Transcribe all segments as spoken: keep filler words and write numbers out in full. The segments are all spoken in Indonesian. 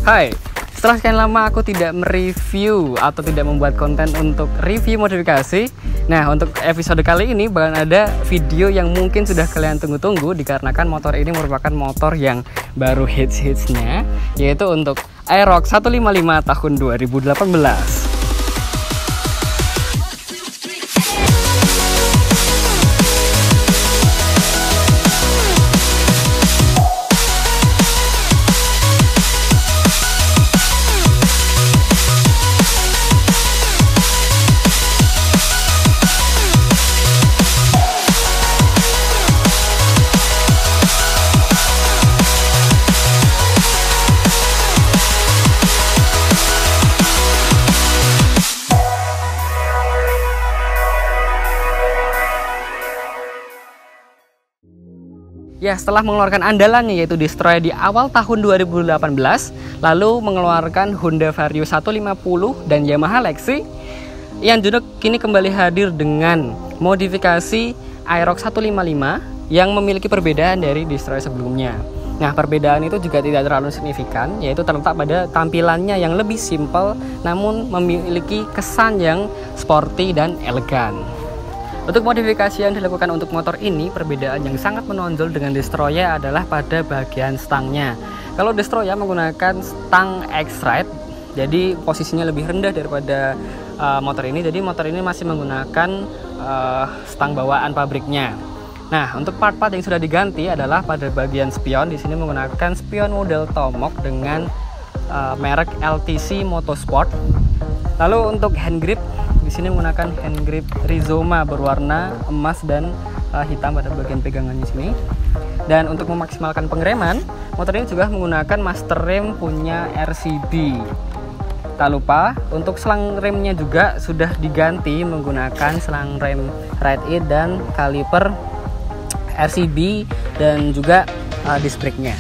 Hai, setelah sekian lama aku tidak mereview atau tidak membuat konten untuk review modifikasi. Nah, untuk episode kali ini bakalan ada video yang mungkin sudah kalian tunggu-tunggu, dikarenakan motor ini merupakan motor yang baru hits-hitsnya, yaitu untuk Aerox seratus lima puluh lima tahun dua ribu delapan belas. Ya, setelah mengeluarkan andalannya yaitu Destroyer di awal tahun dua ribu delapan belas, lalu mengeluarkan Honda Vario seratus lima puluh dan Yamaha Lexi, Ian Juno kini kembali hadir dengan modifikasi Aerox seratus lima puluh lima yang memiliki perbedaan dari Destroyer sebelumnya. Nah, perbedaan itu juga tidak terlalu signifikan, yaitu terletak pada tampilannya yang lebih simpel namun memiliki kesan yang sporty dan elegan. Untuk modifikasi yang dilakukan untuk motor ini, perbedaan yang sangat menonjol dengan Destroyer adalah pada bagian stangnya. Kalau Destroyer menggunakan stang X-Ride, jadi posisinya lebih rendah daripada uh, motor ini. Jadi motor ini masih menggunakan uh, stang bawaan pabriknya. Nah, untuk part-part yang sudah diganti adalah pada bagian spion. Di sini menggunakan spion model Tomok dengan uh, merek L T C Motorsport. Lalu untuk hand grip, di sini menggunakan hand grip Rizoma berwarna emas dan uh, hitam pada bagian pegangannya sini. Dan untuk memaksimalkan pengereman, motor ini juga menggunakan master rem punya R C B. Tak lupa untuk selang remnya juga sudah diganti menggunakan selang rem Ride It dan kaliper R C B dan juga uh, disc brake-nya.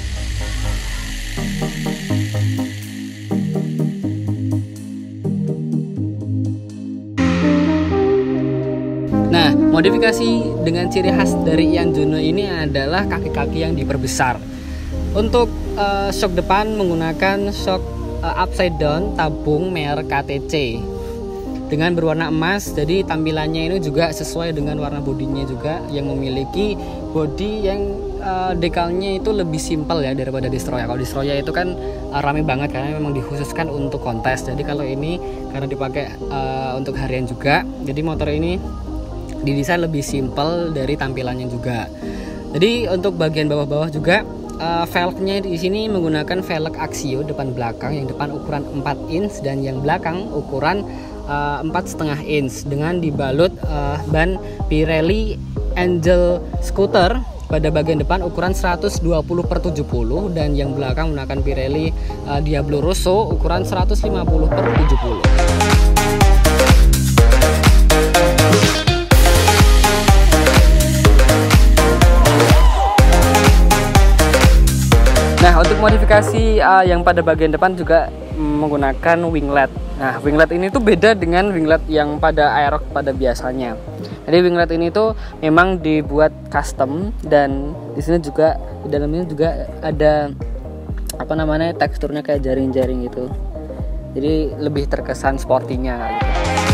Nah, modifikasi dengan ciri khas dari Ian Juno ini adalah kaki-kaki yang diperbesar. Untuk uh, shock depan menggunakan shock uh, upside down tabung merek K T C dengan berwarna emas. Jadi tampilannya ini juga sesuai dengan warna bodinya juga, yang memiliki body yang uh, dekalnya itu lebih simpel ya daripada Destroyer. Kalau Destroyer itu kan uh, rame banget karena memang dikhususkan untuk kontes. Jadi kalau ini karena dipakai uh, untuk harian juga, jadi motor ini didesain lebih simpel dari tampilannya juga. Jadi untuk bagian bawah-bawah juga uh, velgnya di sini menggunakan velg Axio depan belakang, yang depan ukuran empat inch dan yang belakang ukuran uh, empat koma lima inch dengan dibalut uh, ban Pirelli Angel Scooter pada bagian depan ukuran seratus dua puluh per tujuh puluh dan yang belakang menggunakan Pirelli uh, Diablo Rosso ukuran seratus lima puluh per tujuh puluh. Nah, untuk modifikasi uh, yang pada bagian depan juga menggunakan winglet. Nah, winglet ini tuh beda dengan winglet yang pada Aerox pada biasanya. Jadi winglet ini tuh memang dibuat custom dan di sini juga di dalamnya juga ada apa namanya teksturnya kayak jaring-jaring gitu. Jadi lebih terkesan sportinya gitu.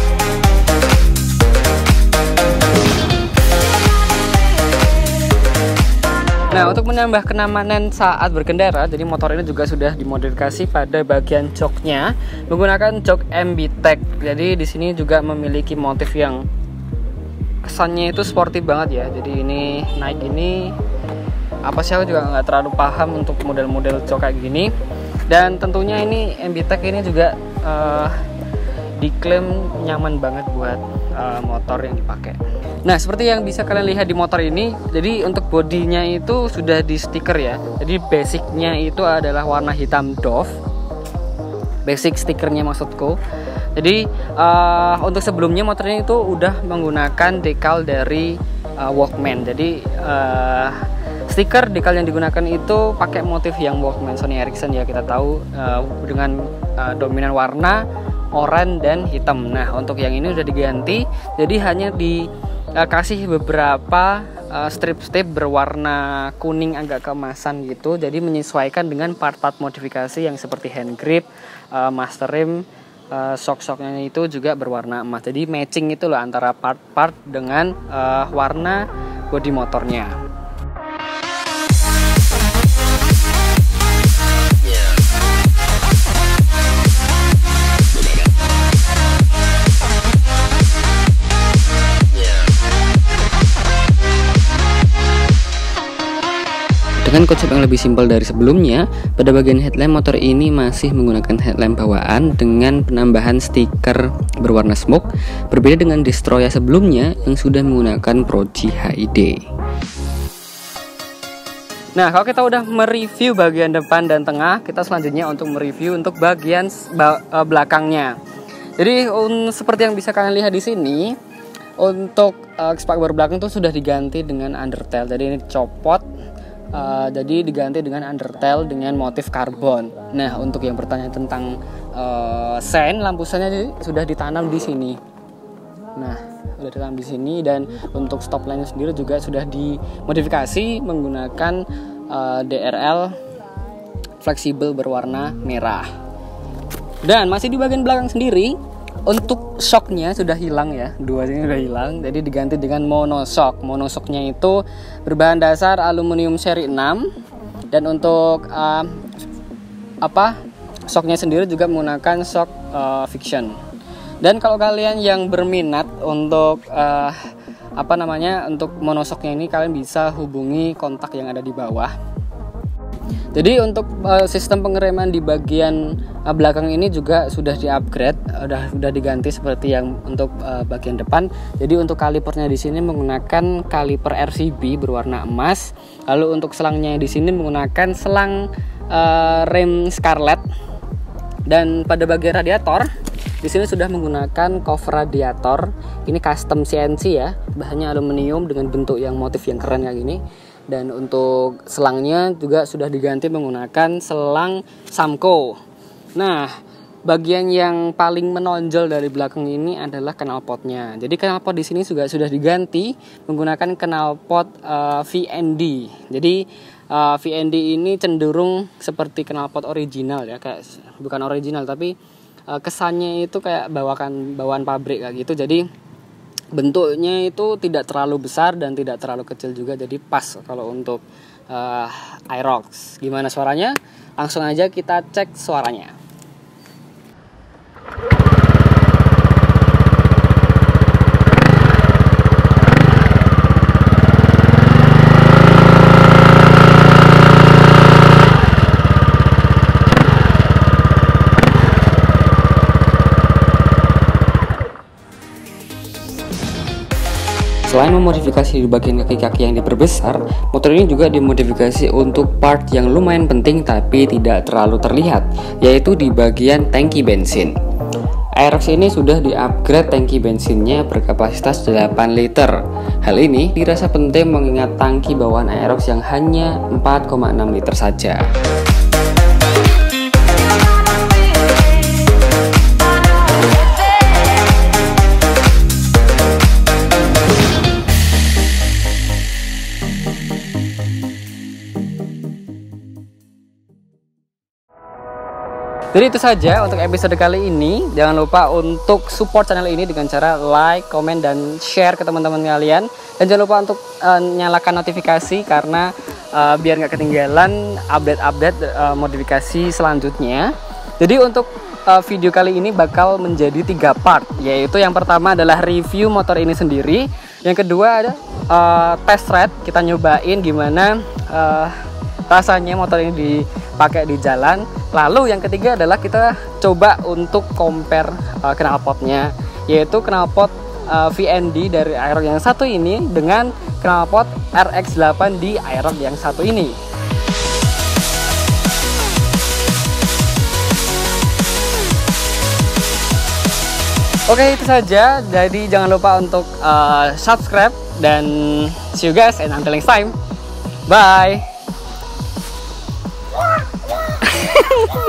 Nah, untuk menambah kenyamanan saat berkendara, jadi motor ini juga sudah dimodifikasi pada bagian joknya menggunakan jok M B Tech. Jadi di sini juga memiliki motif yang kesannya itu sporty banget ya. Jadi ini naik ini apa sih, aku juga nggak terlalu paham untuk model-model jok kayak gini. Dan tentunya ini M B Tech ini juga uh, diklaim nyaman banget buat uh, motor yang dipakai. Nah, seperti yang bisa kalian lihat di motor ini, jadi untuk bodinya itu sudah di stiker ya. Jadi basicnya itu adalah warna hitam Dove, basic stikernya maksudku. Jadi uh, untuk sebelumnya motor ini itu udah menggunakan dekal dari uh, Walkman. Jadi uh, stiker dekal yang digunakan itu pakai motif yang Walkman Sony Ericsson ya, kita tahu uh, dengan uh, dominan warna oranye dan hitam. Nah, untuk yang ini udah diganti, jadi hanya dikasih beberapa uh, strip-strip berwarna kuning agak keemasan gitu. Jadi menyesuaikan dengan part-part modifikasi yang seperti hand grip, uh, master rim, uh, shock-shocknya itu juga berwarna emas. Jadi matching itu loh antara part-part dengan uh, warna bodi motornya. Dengan konsep yang lebih simpel dari sebelumnya, pada bagian headlamp motor ini masih menggunakan headlamp bawaan dengan penambahan stiker berwarna smoke, berbeda dengan Destroya sebelumnya yang sudah menggunakan Proji H I D. Nah, kalau kita udah mereview bagian depan dan tengah, kita selanjutnya untuk mereview untuk bagian belakangnya. Jadi um, seperti yang bisa kalian lihat di sini, untuk uh, spakbor belakang itu sudah diganti dengan undertail. Jadi ini copot. Uh, jadi diganti dengan undertail dengan motif karbon. Nah, untuk yang bertanya tentang uh, sen, lampu sennya sudah ditanam di sini. Nah, sudah ditanam di sini, dan untuk stop lamp sendiri juga sudah dimodifikasi menggunakan uh, D R L fleksibel berwarna merah. Dan masih di bagian belakang sendiri, untuk shocknya sudah hilang ya, dua ini sudah hilang, jadi diganti dengan monoshock. Monoshocknya itu berbahan dasar aluminium seri enam, dan untuk uh, apa shocknya sendiri juga menggunakan shock uh, fiction. Dan kalau kalian yang berminat untuk uh, apa namanya untuk monoshocknya ini, kalian bisa hubungi kontak yang ada di bawah. Jadi untuk uh, sistem pengereman di bagian uh, belakang ini juga sudah di-upgrade, udah sudah diganti seperti yang untuk uh, bagian depan. Jadi untuk kalipernya di sini menggunakan kaliper R C B berwarna emas. Lalu untuk selangnya di sini menggunakan selang uh, rem Scarlett. Dan pada bagian radiator di sini sudah menggunakan cover radiator. Ini custom C N C ya, bahannya aluminium dengan bentuk yang motif yang keren kayak gini. Dan untuk selangnya juga sudah diganti menggunakan selang Samco. Nah, bagian yang paling menonjol dari belakang ini adalah knalpotnya. Jadi knalpot di sini juga sudah diganti menggunakan knalpot uh, V N D. Jadi uh, V N D ini cenderung seperti knalpot original ya, kayak bukan original tapi uh, kesannya itu kayak bawaan bawaan pabrik kayak gitu. Jadi bentuknya itu tidak terlalu besar dan tidak terlalu kecil juga, jadi pas kalau untuk uh, Aerox. Gimana suaranya? Langsung aja kita cek suaranya. Selain memodifikasi di bagian kaki-kaki yang diperbesar, motor ini juga dimodifikasi untuk part yang lumayan penting tapi tidak terlalu terlihat, yaitu di bagian tangki bensin. Aerox ini sudah di-upgrade tangki bensinnya berkapasitas delapan liter. Hal ini dirasa penting mengingat tangki bawaan Aerox yang hanya empat koma enam liter saja. Jadi itu saja untuk episode kali ini. Jangan lupa untuk support channel ini dengan cara like, komen, dan share ke teman-teman kalian. Dan jangan lupa untuk uh, nyalakan notifikasi karena uh, biar nggak ketinggalan update-update uh, modifikasi selanjutnya. Jadi untuk uh, video kali ini bakal menjadi tiga part, yaitu yang pertama adalah review motor ini sendiri. Yang kedua ada uh, test ride, kita nyobain gimana uh, rasanya motor ini dipakai di jalan. Lalu yang ketiga adalah kita coba untuk compare uh, knalpotnya, yaitu knalpot uh, V N D dari Aerox yang satu ini dengan knalpot R X delapan di Aerox yang satu ini. Oke, itu saja. Jadi jangan lupa untuk uh, subscribe dan see you guys and until next time. Bye.